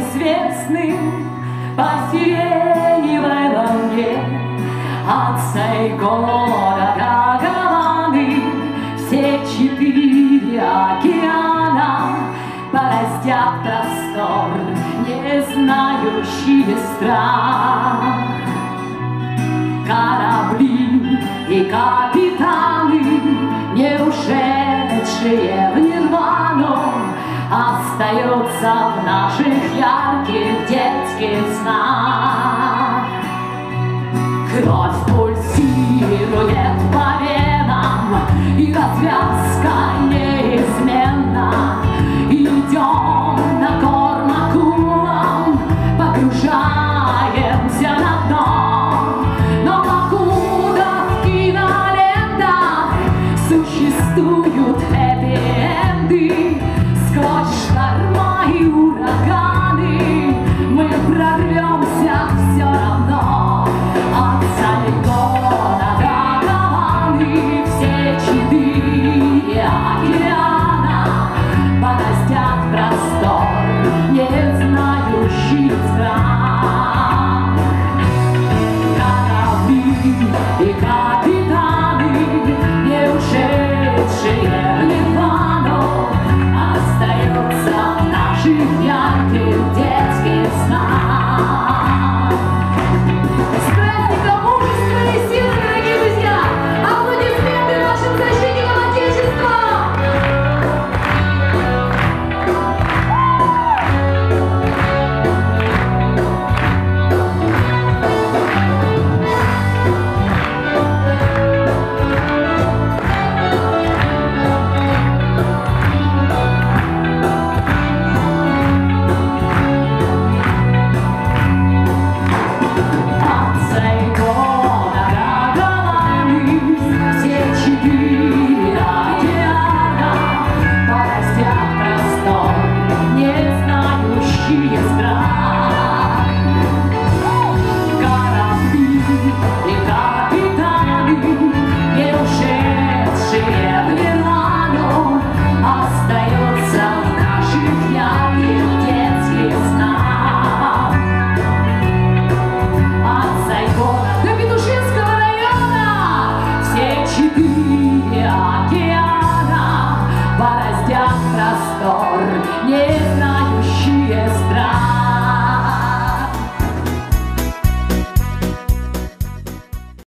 неизвестным по сиреневой волне. От Сайгона до Гаваны все 4 океана бороздят простор, не знающие страх. Корабли и капитаны, не ушедшие в нирвану, остаются в наших ярких детских снах. Кровь пульсирует по венам, и развязка неизменна. Идем на корм акулам, погружаемся на дно. Но покуда в кинолентах существуют хэппи-энды, сквозь шторма и ураганы мы прорвемся все равно. От Сайгона до Гаваны все 4 океана бороздят простор, не знающий страх. Корабли и капитаны, не ушедшие в нирвану, остаются в наших ярких